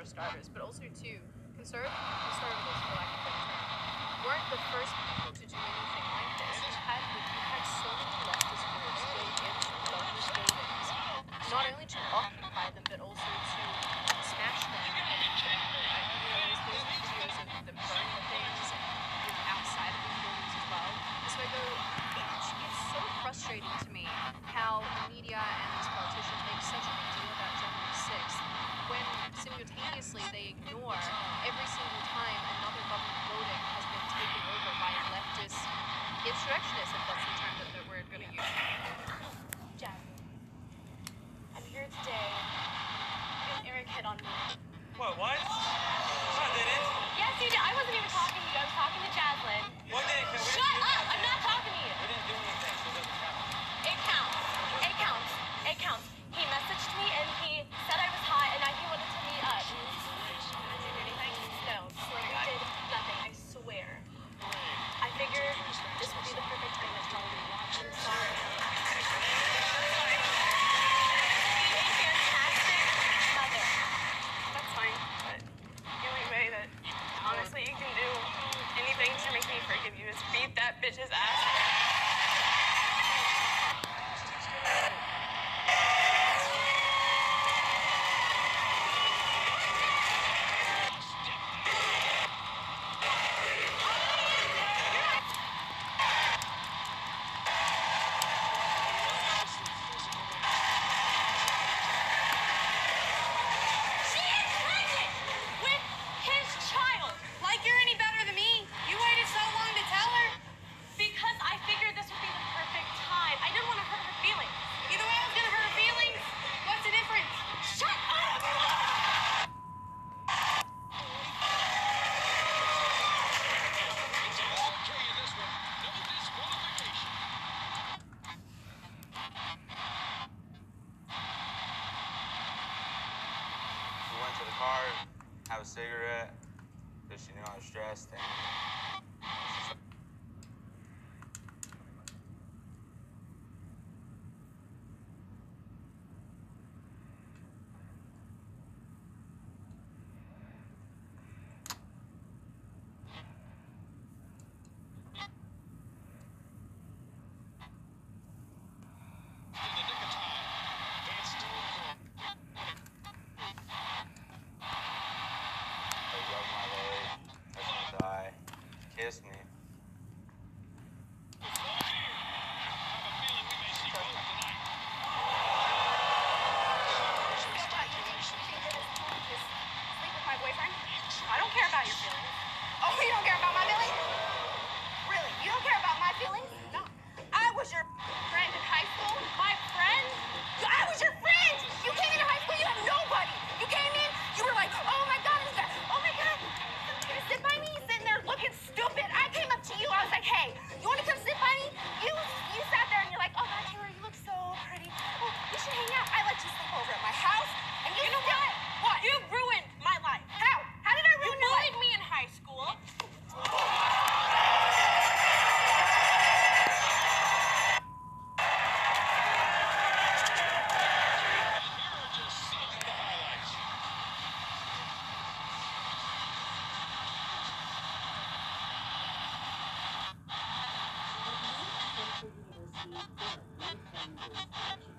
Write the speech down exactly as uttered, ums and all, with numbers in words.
for starters, but also too, conserv conservatives, for lack of a better term, weren't the first people to do anything like this. You had, you had so many leftist groups go into government buildings, not only to occupy them, but also to smash them. And, and you know, there's, there's videos of them burning things and, you know, outside of these buildings as well. And so I go, it's, it's so frustrating to me how the media and these politicians make such a big deal about January sixth when simultaneously they ignore every single time another government building has been taken over by leftist insurrectionists, if that's the term that, that we're going to use. Jen, I'm here today because Eric hit on me. What, what? No, I didn't. Yes, you did. I wasn't even talking to you. I was talking to Jaslyn. What did it? Shut up! I'm not talking to you. We didn't do anything, so it doesn't count. It counts. It counts. It counts. He messaged me and he said I was hot and I, he wanted to meet up. Did I do anything? No. Swear to God. I did nothing. I swear. I figured this would be the perfect time to tell you. I'm sorry. I'm sorry. Be a fantastic mother. That's fine, but the only way that honestly you can do anything to make me forgive you is beat that bitch's ass. To the car, have a cigarette, because she knew I was stressed, and kissed me. I don't care about your feelings. Oh, you don't care about my feelings? Really? You don't care about my feelings? No. I was your friend in high school. My friend? I was your friend! You came into high school, you have nobody. You came in, you were like, oh my God, this guy, oh my God. You're gonna sit by me, sitting there looking stupid. I came up to you, I was like, hey, you wanna come sit by me? You you sat there and you're like, oh God, Taylor, you look so pretty. Oh, we should hang out. I let you sleep over at my house, and you, you know what? What? You ruined my life. How? How did I ruin your life? You bullied me in high school. University,